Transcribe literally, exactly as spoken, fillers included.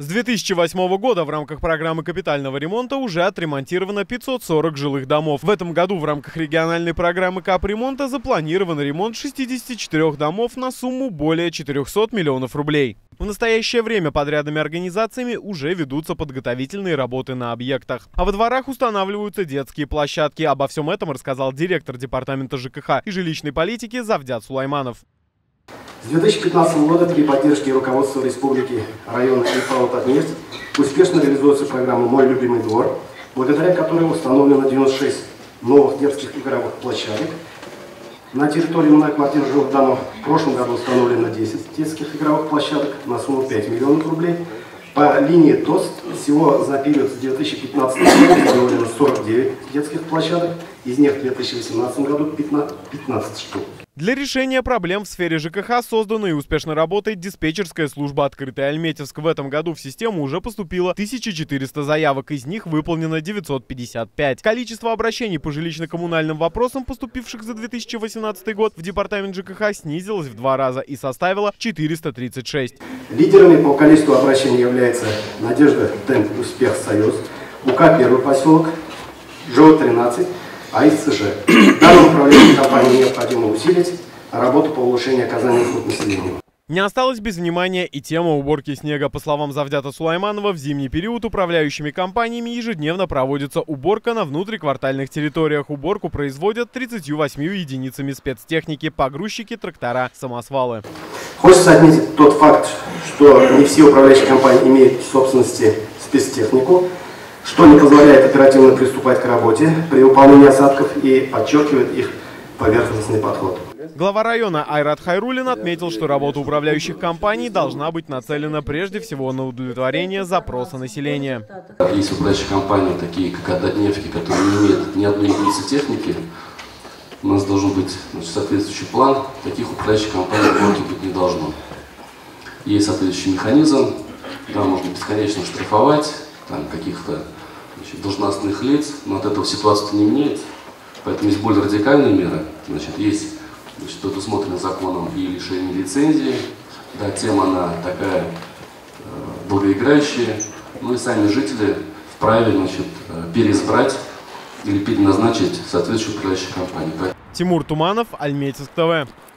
С две тысячи восьмого года в рамках программы капитального ремонта уже отремонтировано пятьсот сорок жилых домов. В этом году в рамках региональной программы капремонта запланирован ремонт шестидесяти четырёх домов на сумму более четырёхсот миллионов рублей. В настоящее время подрядными организациями уже ведутся подготовительные работы на объектах. А во дворах устанавливаются детские площадки. Обо всем этом рассказал директор департамента ЖКХ и жилищной политики Завдят Сулайманов. С две тысячи пятнадцатого года при поддержке руководства республики, района и Павлотатнефть успешно реализуется программа «Мой любимый двор», благодаря которой установлено девяносто шесть новых детских игровых площадок. На территории многоквартирных жилых домов в прошлом году установлено десять детских игровых площадок на сумму пять миллионов рублей. По линии ТОС всего за период с две тысячи пятнадцатого года установлено сорок девять детских площадок, из них в две тысячи восемнадцатом году пятнадцать штук. Для решения проблем в сфере ЖКХ создана и успешно работает диспетчерская служба «Открытый Альметьевск». В этом году в систему уже поступило тысяча четыреста заявок, из них выполнено девятьсот пятьдесят пять. Количество обращений по жилищно-коммунальным вопросам, поступивших за две тысячи восемнадцатый год, в департамент ЖКХ снизилось в два раза и составило четыреста тридцать шесть. Лидерами по количеству обращений является «Надежда Темп Успех Союз», УК «Первый поселок», ЖО тринадцать, АИСЦЖ. В данном направлении компании необходимо усилить работу по улучшению оказания услуг населению. Не осталось без внимания и тема уборки снега. По словам Завдята Сулайманова, в зимний период управляющими компаниями ежедневно проводится уборка на внутриквартальных территориях. Уборку производят тридцатью восьмью единицами спецтехники: погрузчики, трактора, самосвалы. Хочется отметить тот факт, что не все управляющие компании имеют в собственности спецтехнику, что не позволяет оперативно приступать к работе при выполнении осадков и подчеркивает их поверхностный подход. Глава района Айрат Хайрулин отметил, что работа управляющих компаний должна быть нацелена прежде всего на удовлетворение запроса населения. Есть управляющие компании, такие как Однодневки, которые не имеют ни одной единицы техники, у нас должен быть, значит, соответствующий план. Таких управляющих компаний уборки быть не должно. Есть соответствующий механизм, да, можно бесконечно штрафовать там каких-то, значит, должностных лиц, но от этого ситуация не меняется. Поэтому есть более радикальные меры. Значит, есть, значит, предусмотрено законом и лишение лицензии. Да, тема она такая э, долгоиграющая. Ну и сами жители вправе, значит, переизбрать или переназначить соответствующую управляющую компанию. Тимур Туманов, Альметьевск ТВ.